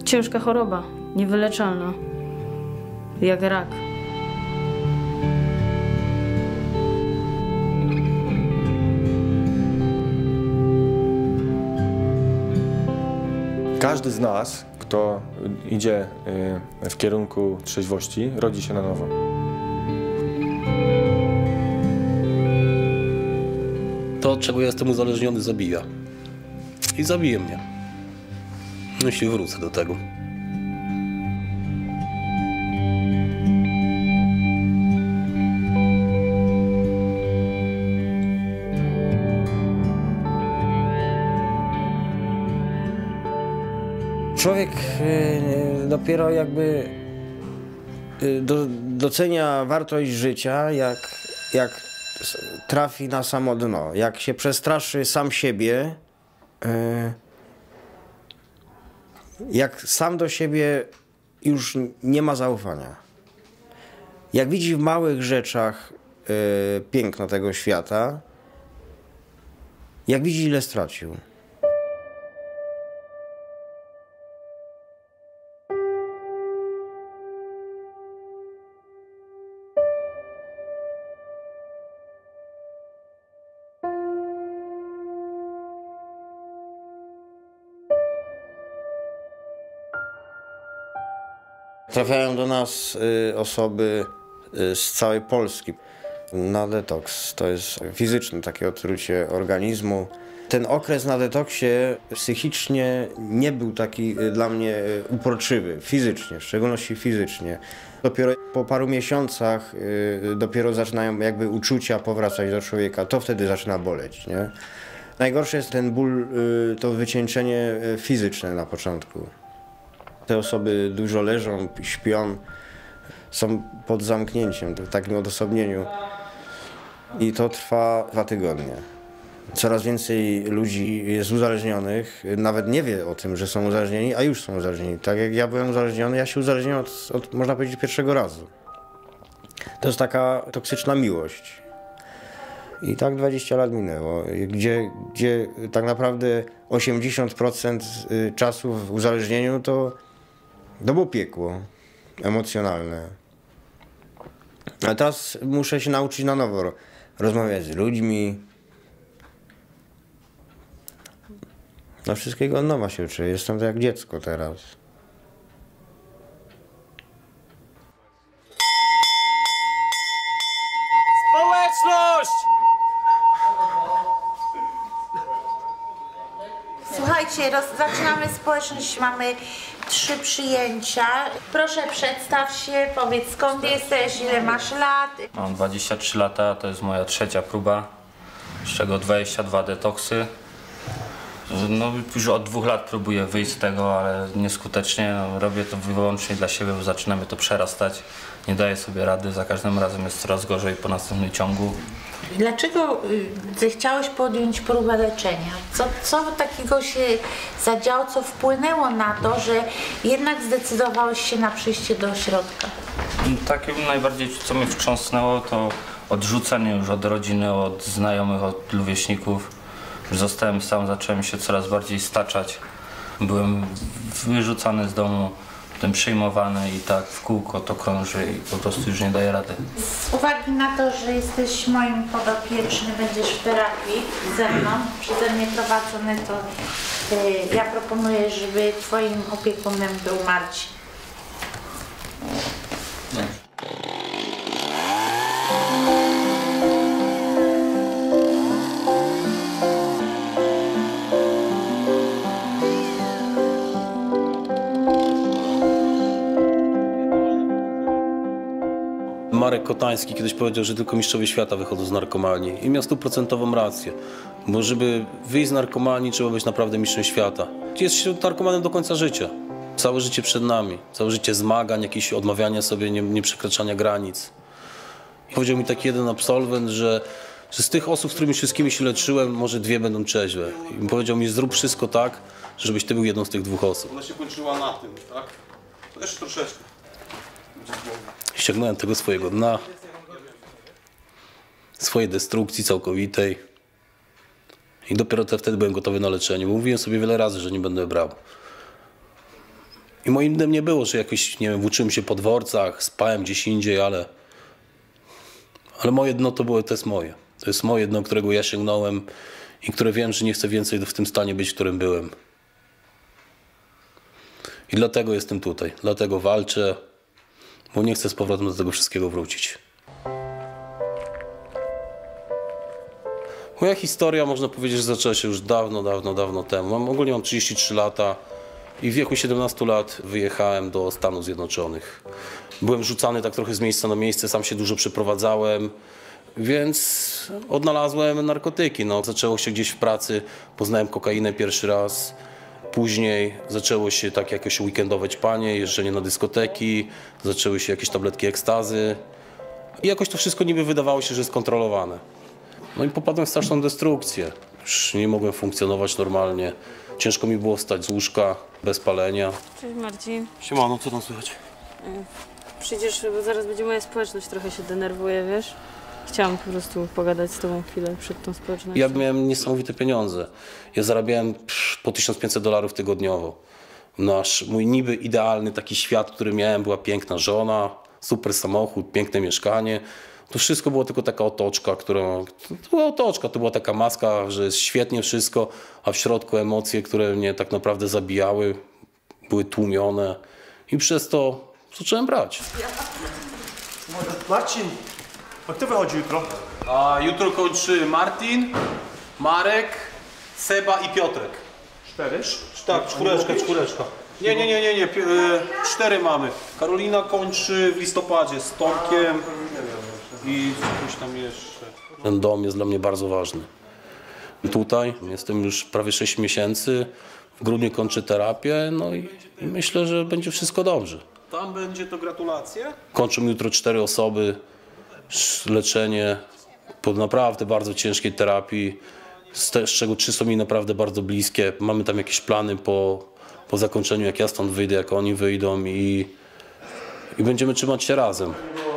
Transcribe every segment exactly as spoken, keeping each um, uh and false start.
ciężka choroba, niewyleczalna, jak rak. Każdy z nas, kto idzie w kierunku trzeźwości, rodzi się na nowo. To, od czego jestem uzależniony, zabija. I zabije mnie. Jeśli wrócę do tego. Człowiek dopiero jakby do, docenia wartość życia, jak, jak trafi na samo dno. Jak się przestraszy sam siebie, jak sam do siebie już nie ma zaufania. Jak widzi w małych rzeczach piękno tego świata, jak widzi, ile stracił. Trafiają do nas y, osoby y, z całej Polski na detoks. To jest fizyczne takie otrucie organizmu. Ten okres na detoksie psychicznie nie był taki y, dla mnie y, uporczywy, fizycznie, w szczególności fizycznie. Dopiero po paru miesiącach y, dopiero zaczynają jakby uczucia powracać do człowieka. To wtedy zaczyna boleć, nie? Najgorszy jest ten ból, y, to wycieńczenie fizyczne na początku. Te osoby dużo leżą, śpią, są pod zamknięciem, w takim odosobnieniu. I to trwa dwa tygodnie. Coraz więcej ludzi jest uzależnionych, nawet nie wie o tym, że są uzależnieni, a już są uzależnieni. Tak jak ja byłem uzależniony, ja się uzależniłem od, od można powiedzieć, pierwszego razu. To jest taka toksyczna miłość. I tak dwadzieścia lat minęło, gdzie, gdzie tak naprawdę osiemdziesiąt procent czasu w uzależnieniu to To było piekło emocjonalne. A teraz muszę się nauczyć na nowo rozmawiać z ludźmi. No wszystkiego od nowa się uczę. Jestem to jak dziecko teraz. Społeczność! Słuchajcie, roz, zaczynamy społeczność, mamy trzy przyjęcia. Proszę przedstaw się, powiedz skąd jesteś, ile masz lat. Mam dwadzieścia trzy lata, to jest moja trzecia próba, z czego dwadzieścia dwa detoksy. No, już od dwóch lat próbuję wyjść z tego, ale nieskutecznie. No, robię to wyłącznie dla siebie, bo zaczyna mnie to przerastać. Nie daję sobie rady, za każdym razem jest coraz gorzej po następnym ciągu. Dlaczego zechciałeś podjąć próbę leczenia? Co, co takiego się zadziało, co wpłynęło na to, że jednak zdecydowałeś się na przyjście do ośrodka? Takie najbardziej, co mnie wstrząsnęło, to odrzucenie już od rodziny, od znajomych, od rówieśników. Już zostałem sam, zacząłem się coraz bardziej staczać. Byłem wyrzucany z domu, potem przyjmowany i tak w kółko to krąży i po prostu już nie daję rady. Z uwagi na to, że jesteś moim podopiecznym, będziesz w terapii ze mną, przeze mnie prowadzony, to y, ja proponuję, żeby twoim opiekunem był Marcin. Marek Kotański kiedyś powiedział, że tylko mistrzowie świata wychodzą z narkomanii i miał stuprocentową rację, bo żeby wyjść z narkomanii, trzeba być naprawdę mistrzem świata. Jest się narkomanem do końca życia. Całe życie przed nami, całe życie zmagań, jakieś odmawiania sobie, nie, nie przekraczania granic. I powiedział mi taki jeden absolwent, że, że z tych osób, z którymi wszystkimi się leczyłem, może dwie będą trzeźwe. I powiedział mi, zrób wszystko tak, żebyś ty był jedną z tych dwóch osób. Ona się kończyła na tym, tak? To jeszcze troszeczkę. Ściągnąłem tego swojego dna, swojej destrukcji całkowitej i dopiero te, wtedy byłem gotowy na leczenie. Bo mówiłem sobie wiele razy, że nie będę brał. I moim dnem nie było, że jakoś, nie wiem, włóczyłem się po dworcach, spałem gdzieś indziej, ale... Ale moje dno to było, to jest moje. To jest moje dno, którego ja sięgnąłem i które wiem, że nie chcę więcej w tym stanie być, w którym byłem. I dlatego jestem tutaj, dlatego walczę, bo nie chcę z powrotem do tego wszystkiego wrócić. Moja historia, można powiedzieć, że zaczęła się już dawno, dawno, dawno temu. Mam, ogólnie mam trzydzieści trzy lata i w wieku siedemnastu lat wyjechałem do Stanów Zjednoczonych. Byłem rzucany tak trochę z miejsca na miejsce, sam się dużo przeprowadzałem, więc odnalazłem narkotyki. No, zaczęło się gdzieś w pracy, poznałem kokainę pierwszy raz. Później zaczęło się tak jakoś weekendowe ćpanie, jeżdżenie na dyskoteki, zaczęły się jakieś tabletki ekstazy i jakoś to wszystko niby wydawało się, że jest kontrolowane. No i popadłem w straszną destrukcję. Już nie mogłem funkcjonować normalnie. Ciężko mi było wstać z łóżka, bez palenia. Cześć Marcin. Siemano, co tam słychać? Przyjdziesz, bo zaraz będzie moja społeczność, trochę się denerwuje, wiesz? Chciałam po prostu pogadać z tobą chwilę przed tą społecznością. Ja miałem niesamowite pieniądze. Ja zarabiałem psz, po tysiąc pięćset dolarów tygodniowo. Nasz, mój niby idealny taki świat, który miałem, była piękna żona, super samochód, piękne mieszkanie. To wszystko było tylko taka otoczka, którą... To była otoczka, to była taka maska, że jest świetnie wszystko, a w środku emocje, które mnie tak naprawdę zabijały, były tłumione i przez to zacząłem brać. Marcin, a kto wychodzi jutro? A jutro kończy Martin, Marek, Seba i Piotrek. Cztery? Tak, czwóreczka, czwóreczka. Nie, nie, nie, nie, nie. Pi- e, cztery mamy. Karolina kończy w listopadzie z Tomkiem i coś tam jeszcze. Ten dom jest dla mnie bardzo ważny. Tutaj jestem już prawie sześć miesięcy, w grudniu kończę terapię, no i, i myślę, że będzie wszystko dobrze. Tam będzie to gratulacje. Kończą jutro cztery osoby, leczenie po naprawdę bardzo ciężkiej terapii, z, te, z czego trzy są mi naprawdę bardzo bliskie. Mamy tam jakieś plany po, po zakończeniu, jak ja stąd wyjdę, jak oni wyjdą i, i będziemy trzymać się razem.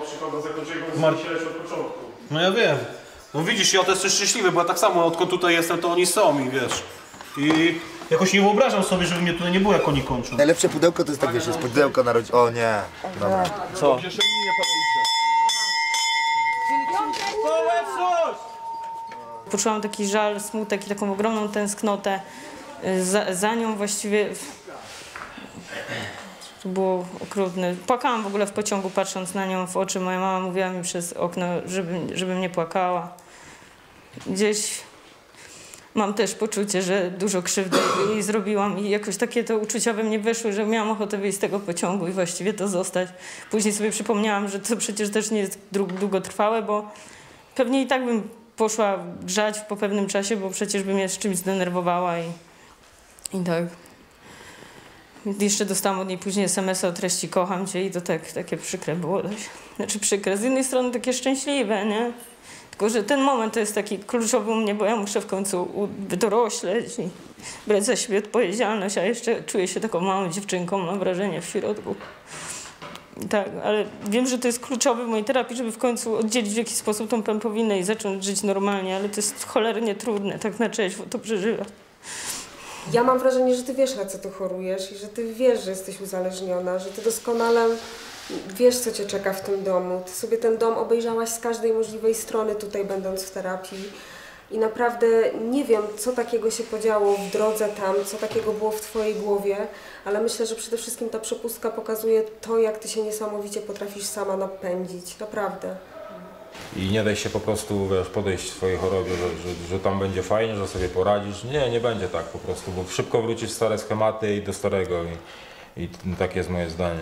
No ja wiem. No widzisz, ja też jestem szczęśliwy, bo ja tak samo odkąd tutaj jestem, to oni są i wiesz. I Jakoś nie wyobrażam sobie, żeby mnie tutaj nie było, jak oni kończą. Najlepsze pudełko to jest tak, wiesz, jest pudełko na rodzinę. O nie. Dobra. Co? Poczułam taki żal, smutek i taką ogromną tęsknotę za, za nią właściwie. To było okrutne. Płakałam w ogóle w pociągu, patrząc na nią w oczy. Moja mama mówiła mi przez okno, żebym, żebym nie płakała. Gdzieś mam też poczucie, że dużo krzywdy jej zrobiłam i jakoś takie to uczucia we mnie weszły, że miałam ochotę wyjść z tego pociągu i właściwie to zostać. Później sobie przypomniałam, że to przecież też nie jest długotrwałe, bo pewnie i tak bym poszła grzać po pewnym czasie, bo przecież bym mnie z czymś zdenerwowała i, i tak. Jeszcze dostałam od niej później es em es a o treści kocham cię i to tak, takie przykre było dość. Znaczy przykre, z jednej strony takie szczęśliwe, nie? Tylko, że ten moment to jest taki kluczowy u mnie, bo ja muszę w końcu dorośleć i brać za siebie odpowiedzialność, a jeszcze czuję się taką małą dziewczynką, mam wrażenie, w środku. Tak, ale wiem, że to jest kluczowe w mojej terapii, żeby w końcu oddzielić w jakiś sposób tą pępowinę i zacząć żyć normalnie, ale to jest cholernie trudne, tak na trzeźwo to przeżywać. Ja mam wrażenie, że ty wiesz, na co ty chorujesz i że ty wiesz, że jesteś uzależniona, że ty doskonale wiesz, co cię czeka w tym domu. Ty sobie ten dom obejrzałaś z każdej możliwej strony tutaj, będąc w terapii. I naprawdę nie wiem, co takiego się podziało w drodze tam, co takiego było w twojej głowie, ale myślę, że przede wszystkim ta przepustka pokazuje to, jak ty się niesamowicie potrafisz sama napędzić. Naprawdę. I nie daj się po prostu, wiesz, podejść w swojej chorobie, że, że, że tam będzie fajnie, że sobie poradzisz. Nie, nie będzie tak po prostu, bo szybko wrócisz w stare schematy i do starego i, i takie jest moje zdanie.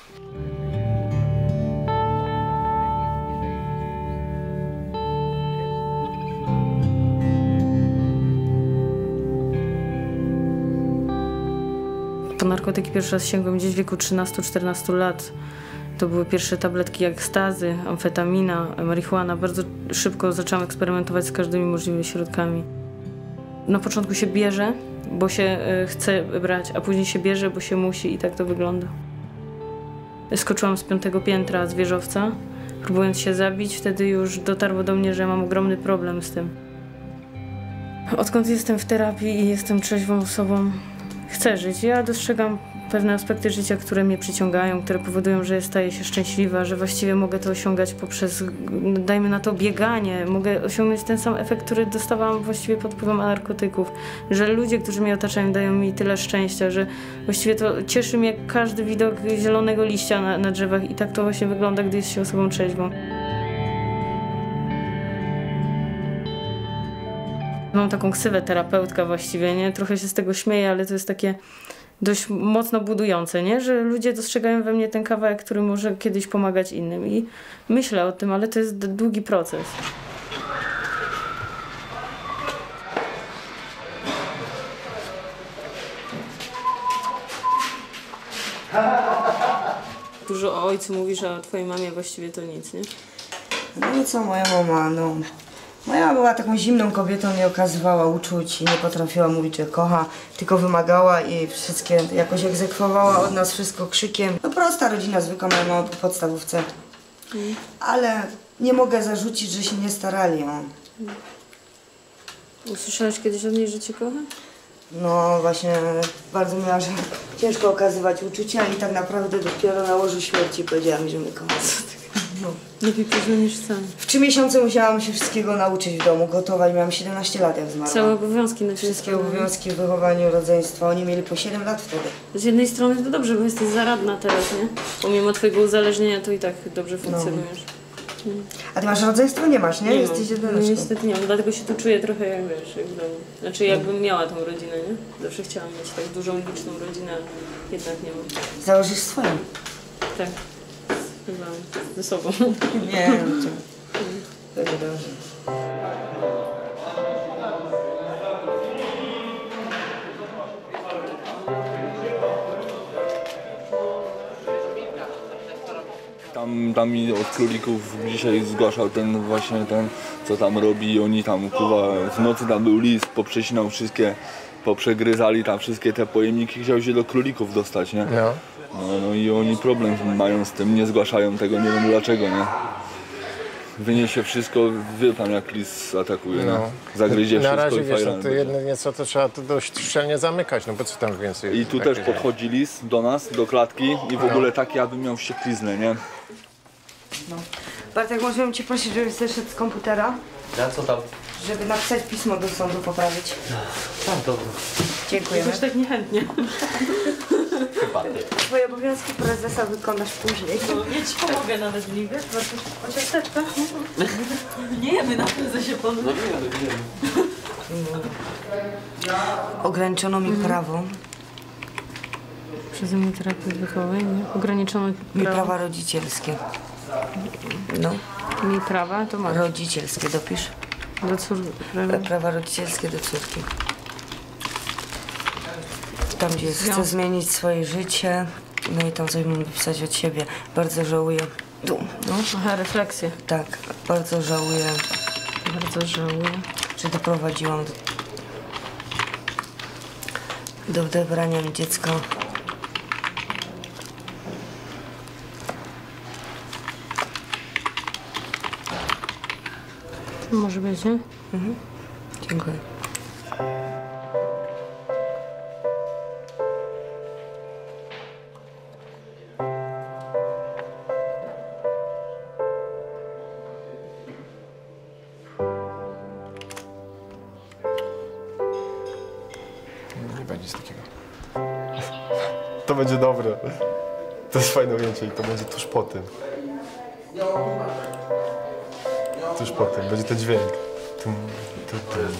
Po narkotyki pierwszy raz sięgłem gdzieś w wieku trzynastu czternastu lat. To były pierwsze tabletki ekstazy, amfetamina, marihuana. Bardzo szybko zaczęłam eksperymentować z każdymi możliwymi środkami. Na początku się bierze, bo się chce brać, a później się bierze, bo się musi i tak to wygląda. Skoczyłam z piątego piętra z wieżowca, próbując się zabić. Wtedy już dotarło do mnie, że mam ogromny problem z tym. Odkąd jestem w terapii i jestem trzeźwą osobą, chcę żyć. Ja dostrzegam pewne aspekty życia, które mnie przyciągają, które powodują, że staję się szczęśliwa, że właściwie mogę to osiągać poprzez, dajmy na to, bieganie. Mogę osiągnąć ten sam efekt, który dostawałam właściwie pod wpływem narkotyków. Że ludzie, którzy mnie otaczają, dają mi tyle szczęścia, że właściwie to cieszy mnie każdy widok zielonego liścia na, na drzewach i tak to właśnie wygląda, gdy jest się osobą trzeźwą. Mam taką ksywę terapeutka właściwie, nie? Trochę się z tego śmieję, ale to jest takie dość mocno budujące, nie? Że ludzie dostrzegają we mnie ten kawałek, który może kiedyś pomagać innym i myślę o tym, ale to jest długi proces. Dużo o ojcu mówisz, a o twojej mamie właściwie to nic, nie? No i co moja mama, no... Moja mama była taką zimną kobietą, nie okazywała uczuć i nie potrafiła mówić, że kocha, tylko wymagała i wszystkie jakoś egzekwowała od nas wszystko krzykiem. No prosta rodzina, zwykła, moja mama po podstawówce. Mm. Ale nie mogę zarzucić, że się nie starali. No. Mm. Usłyszałeś kiedyś od niej, że cię kocha? No właśnie, bardzo miała, że ciężko okazywać uczucia i tak naprawdę dopiero na łożu śmierci powiedziała mi, że mnie kocha. No. Lepiej późno niż wcale. W trzy miesiące musiałam się wszystkiego nauczyć w domu, gotować. Miałam siedemnaście lat, jak zmarłam. Całe obowiązki na Wszystkie obowiązki w wychowaniu, rodzeństwa. Oni mieli po siedem lat wtedy. Z jednej strony to dobrze, bo jesteś zaradna teraz, nie? Pomimo twojego uzależnienia to i tak dobrze funkcjonujesz. No. A ty masz rodzeństwo? Nie masz, nie? Nie Jesteś mam. No niestety nie mam, dlatego się tu czuję trochę jak wiesz, jak w domu. Znaczy jakbym miała tą rodzinę, nie? Zawsze chciałam mieć tak dużą, liczną rodzinę, jednak nie mam. Założysz swoją? Tak. Chyba ze sobą. Nie, no to będzie dobrze. Tam, tam mi od królików dzisiaj zgłaszał ten właśnie ten, co tam robi. Oni tam kuwa w nocy tam był lis, poprzecinał wszystkie, poprzegryzali tam wszystkie te pojemniki, chciał się do królików dostać, nie? No. No, no i oni problem mają z tym, nie zgłaszają tego, nie wiem dlaczego, nie? Wyniesie wszystko, wie pan jak lis atakuje, no. Nie? Zagryzie Na wszystko razie i wiesz, fajran no to jedno nieco to trzeba to dość szczelnie zamykać, no bo co tam więcej. I tu też podchodzi lis do nas, do klatki i w ogóle taki, aby miał wściekliznę, nie? No. Bartek, możemy cię prosić, żebyś zeszedł z komputera? Ja co tam? Żeby napisać pismo do sądu, poprawić. Tak, dobra. Dziękujemy. Też tak niechętnie. Chyba ty. Twoje obowiązki prezesa wykonasz później. No, ja ci pomogę nawet, nie wiesz? O ciasteczka. Nie jemy na prezesie panu. No wiemy, wiemy. Ograniczono mi prawo. Przeze mnie terapii odwykowej, nie? Ograniczono Mi prawo. prawa rodzicielskie. No. Mi prawa? To masz. Rodzicielskie, dopisz. Do córki. Prawa. prawa rodzicielskie do córki. Tam, gdzie chcę zmienić swoje życie, no i tam coś mam napisać od siebie. Bardzo żałuję. Tu, no. Aha, refleksję. Tak, bardzo żałuję. Bardzo żałuję. Że doprowadziłam do, do odebrania mi dziecka. Może być, nie? Mhm. Dziękuję. Nie będzie z takiego. To będzie dobre. To jest fajne ujęcie i to będzie tuż po tym. Tuż po tym. Będzie ten dźwięk. Tum, tum, tum.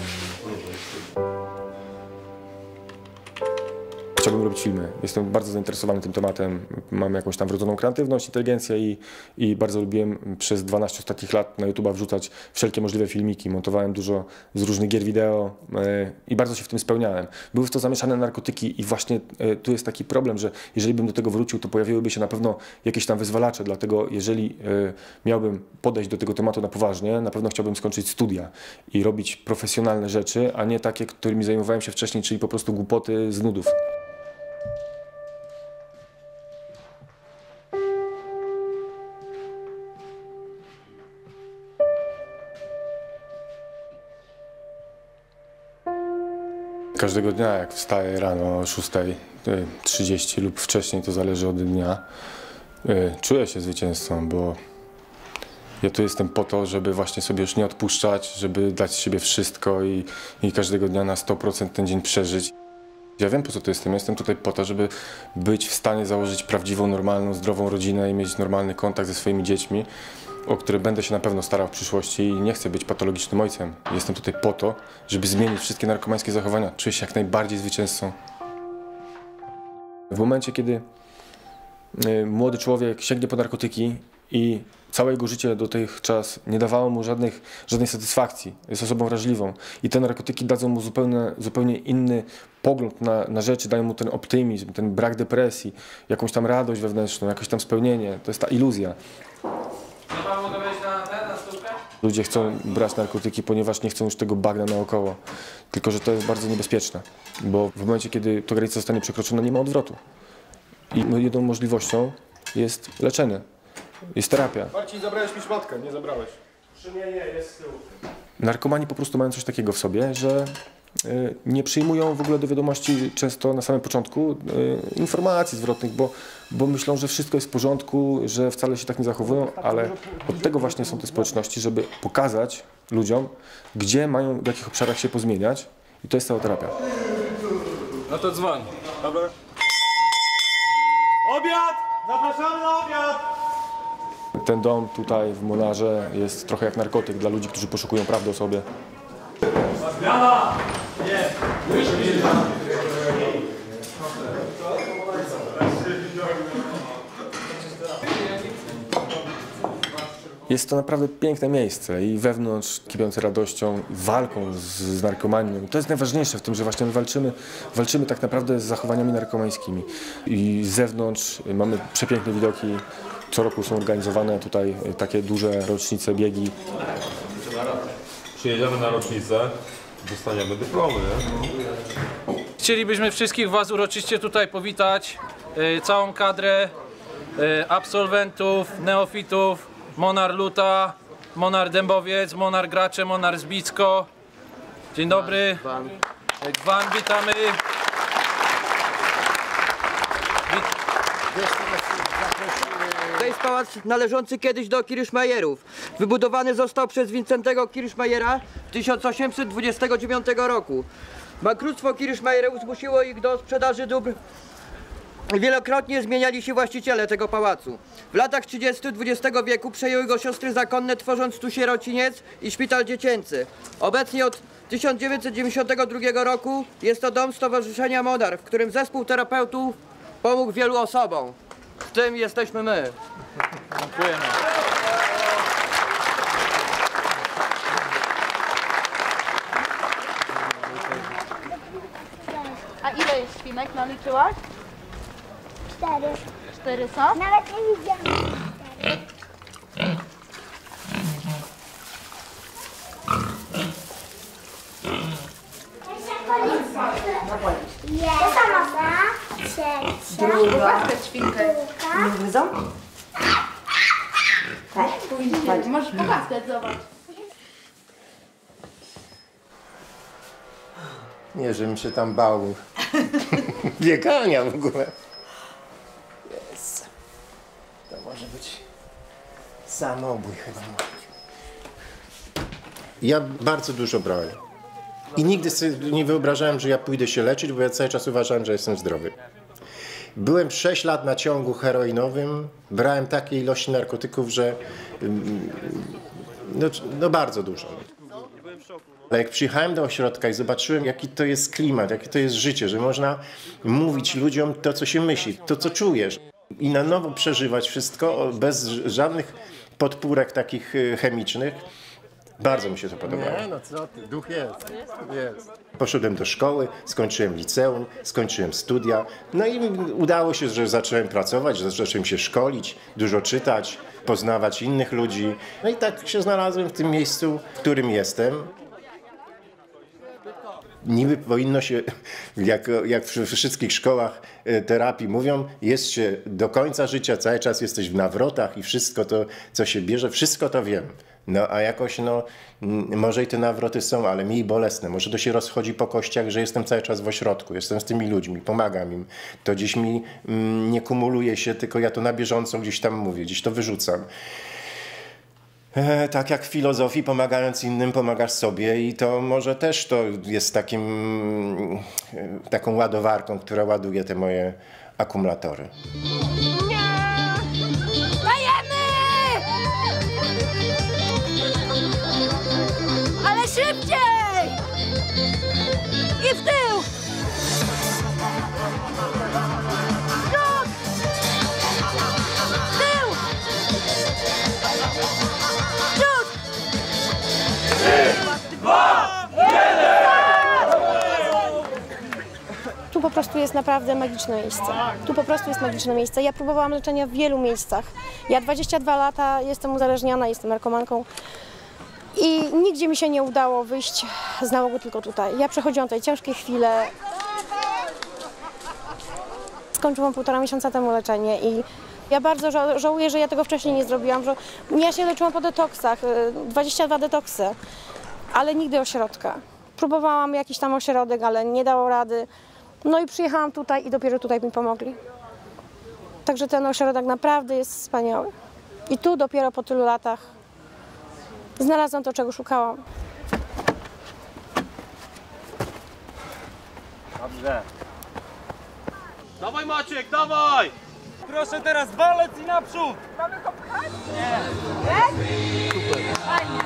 Chciałbym robić filmy. Jestem bardzo zainteresowany tym tematem. Mam jakąś tam wrodzoną kreatywność, inteligencję i, i bardzo lubiłem przez dwanaście ostatnich lat na YouTube'a wrzucać wszelkie możliwe filmiki. Montowałem dużo z różnych gier wideo yy, i bardzo się w tym spełniałem. Były w to zamieszane narkotyki i właśnie yy, tu jest taki problem, że jeżeli bym do tego wrócił, to pojawiłyby się na pewno jakieś tam wyzwalacze. Dlatego jeżeli yy, miałbym podejść do tego tematu na poważnie, na pewno chciałbym skończyć studia i robić profesjonalne rzeczy, a nie takie, którymi zajmowałem się wcześniej, czyli po prostu głupoty z nudów. Każdego dnia, jak wstaję rano o szóstej, trzydzieści lub wcześniej, to zależy od dnia, czuję się zwycięzcą, bo ja tu jestem po to, żeby właśnie sobie już nie odpuszczać, żeby dać z siebie wszystko i, i każdego dnia na sto procent ten dzień przeżyć. Ja wiem, po co tu jestem. Jestem tutaj po to, żeby być w stanie założyć prawdziwą, normalną, zdrową rodzinę i mieć normalny kontakt ze swoimi dziećmi, o które będę się na pewno starał w przyszłości i nie chcę być patologicznym ojcem. Jestem tutaj po to, żeby zmienić wszystkie narkomańskie zachowania. Czuję się jak najbardziej zwycięzcą. W momencie, kiedy młody człowiek sięgnie po narkotyki i całe jego życie dotychczas nie dawało mu żadnych, żadnej satysfakcji, jest osobą wrażliwą i te narkotyki dadzą mu zupełnie, zupełnie inny pogląd na, na rzeczy, dają mu ten optymizm, ten brak depresji, jakąś tam radość wewnętrzną, jakieś tam spełnienie. To jest ta iluzja. Ludzie chcą brać narkotyki, ponieważ nie chcą już tego bagna naokoło. Tylko że to jest bardzo niebezpieczne, bo w momencie, kiedy ta granica zostanie przekroczona, nie ma odwrotu. I jedną możliwością jest leczenie, jest terapia. Marcin, zabrałeś mi szmatkę, nie zabrałeś. Przy mnie nie, jest z tyłu. Narkomani po prostu mają coś takiego w sobie, że y, nie przyjmują w ogóle do wiadomości często na samym początku y, informacji zwrotnych, bo, bo myślą, że wszystko jest w porządku, że wcale się tak nie zachowują, ale od tego właśnie są te społeczności, żeby pokazać ludziom, gdzie mają, w jakich obszarach się pozmieniać i to jest cała terapia. No to dzwoń. Dobra. Obiad! Zapraszamy na obiad! Ten dom tutaj w Monarze jest trochę jak narkotyk dla ludzi, którzy poszukują prawdy o sobie. Zmiana! Nie! Jest to naprawdę piękne miejsce i wewnątrz kipiące radością, walką z, z narkomanią. To jest najważniejsze w tym, że właśnie my walczymy, walczymy tak naprawdę z zachowaniami narkomańskimi. I z zewnątrz mamy przepiękne widoki. Co roku są organizowane tutaj takie duże rocznice, biegi. Przyjedziemy na rocznicę, dostaniemy dyplomy, nie? Chcielibyśmy wszystkich Was uroczyście tutaj powitać, yy, całą kadrę yy, absolwentów, neofitów, Monar Luta, Monar Dębowiec, Monar Gracze, Monar Zbicko. Dzień dobry. Gwan, witamy. To jest pałac należący kiedyś do Kirchmayerów. Wybudowany został przez Wincentego Kirchmayera w tysiąc osiemset dwudziestego dziewiątego roku. Bankructwo Kirchmayerów zmusiło ich do sprzedaży dóbr. Wielokrotnie zmieniali się właściciele tego pałacu. W latach trzydziestych dwudziestego wieku przejęły go siostry zakonne, tworząc tu sierociniec i szpital dziecięcy. Obecnie od tysiąc dziewięćset dziewięćdziesiątego drugiego roku jest to dom Stowarzyszenia Monar, w którym zespół terapeutów pomógł wielu osobom. W tym jesteśmy my. Dziękujemy. A ile jest świnek naliczyłaś? Cztery. Cztery są? Nawet nie widziałam. Jest. Sama. Trzecia. Druga. Świnkę. Gryzą? Tak. Możesz pogłaskać, zobacz. Nie, żebym się tam bał. Biegania w ogóle. Jest. To może być samobój chyba. Ja bardzo dużo brałem. I nigdy sobie nie wyobrażałem, że ja pójdę się leczyć, bo ja cały czas uważałem, że jestem zdrowy. Byłem sześć lat na ciągu heroinowym, brałem takie ilości narkotyków, że no, no bardzo dużo. Ale jak przyjechałem do ośrodka i zobaczyłem, jaki to jest klimat, jakie to jest życie, że można mówić ludziom to, co się myśli, to, co czujesz i na nowo przeżywać wszystko bez żadnych podpórek takich chemicznych, bardzo mi się to podobało. Nie, no co ty, duch jest, jest. Poszedłem do szkoły, skończyłem liceum, skończyłem studia, no i udało się, że zacząłem pracować, że zacząłem się szkolić, dużo czytać, poznawać innych ludzi. No i tak się znalazłem w tym miejscu, w którym jestem. Niby powinno się, jak, jak w wszystkich szkołach terapii mówią, jest się do końca życia, cały czas jesteś w nawrotach i wszystko to, co się bierze, wszystko to wiem. No a jakoś, no, m, może i te nawroty są, ale mniej bolesne. Może to się rozchodzi po kościach, że jestem cały czas w ośrodku, jestem z tymi ludźmi, pomagam im. To gdzieś mi m, nie kumuluje się, tylko ja to na bieżąco gdzieś tam mówię, gdzieś to wyrzucam. E, tak jak w filozofii, pomagając innym, pomagasz sobie i to może też to jest takim, e, taką ładowarką, która ładuje te moje akumulatory. Dajemy! Ale szybciej! I w tył! Skok! W tył! Przód! Trzy, dwa, jeden! Tu po prostu jest naprawdę magiczne miejsce. Tu po prostu jest magiczne miejsce. Ja próbowałam leczenia w wielu miejscach. Ja dwadzieścia dwa lata jestem uzależniona, jestem narkomanką i nigdzie mi się nie udało wyjść z nałogu tylko tutaj. Ja przechodziłam tutaj ciężkie chwile. Skończyłam półtora miesiąca temu leczenie i ja bardzo ża żałuję, że ja tego wcześniej nie zrobiłam. Że ja się leczyłam po detoksach, dwadzieścia dwa detoksy, ale nigdy ośrodka. Próbowałam jakiś tam ośrodek, ale nie dało rady. No i przyjechałam tutaj i dopiero tutaj mi pomogli. Także ten ośrodek naprawdę jest wspaniały. I tu dopiero po tylu latach znalazłam to, czego szukałam. Dobrze. Dawaj Maciek, dawaj! Proszę teraz walec i naprzód! Mamy go pchać? Nie. Nie? Super. Fajnie.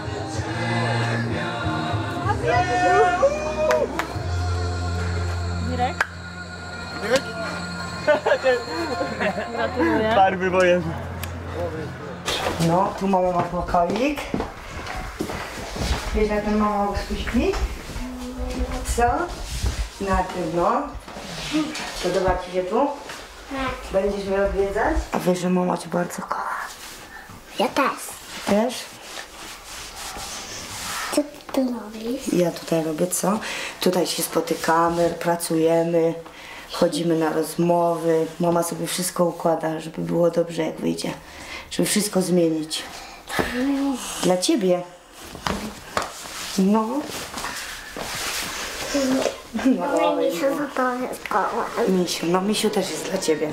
Mirek? Gratuluję. Farby wojenne. No, tu mama ma pokoik. Wiesz, jak ten mama uśpi? Co? Na tym, no. Podoba ci się tu? Będziesz mnie odwiedzać? A wiesz, że mama cię bardzo kocha. Ja też. Też? Co ty robisz? Ja tutaj robię co? Tutaj się spotykamy, pracujemy, chodzimy na rozmowy. Mama sobie wszystko układa, żeby było dobrze, jak wyjdzie. Żeby wszystko zmienić. Dla ciebie. No. No, Misiu, co to jest koła? Misiu, no Misiu też jest dla ciebie.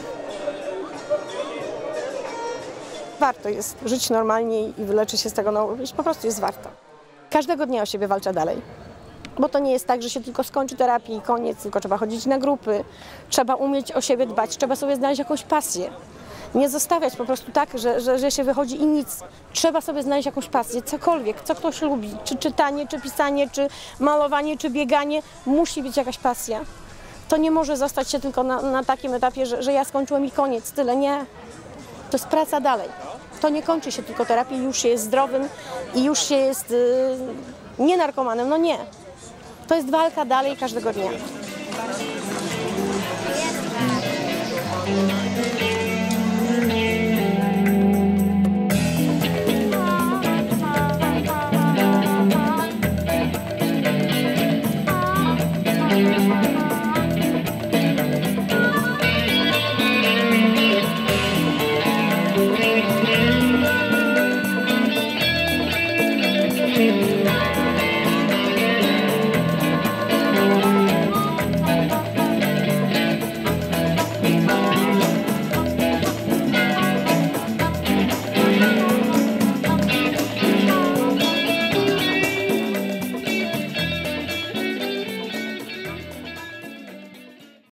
Warto jest żyć normalnie i wyleczyć się z tego, no po prostu jest warto. Każdego dnia o siebie walczę dalej. Bo to nie jest tak, że się tylko skończy terapię i koniec, tylko trzeba chodzić na grupy, trzeba umieć o siebie dbać, trzeba sobie znaleźć jakąś pasję. Nie zostawiać po prostu tak, że, że, że się wychodzi i nic. Trzeba sobie znaleźć jakąś pasję, cokolwiek, co ktoś lubi. Czy czytanie, czy pisanie, czy malowanie, czy bieganie. Musi być jakaś pasja. To nie może zostać się tylko na, na takim etapie, że, że ja skończyłem i koniec, tyle. Nie. To jest praca dalej. To nie kończy się tylko terapią, już się jest zdrowym i już się jest yy, nie narkomanem. No nie. To jest walka dalej każdego dnia.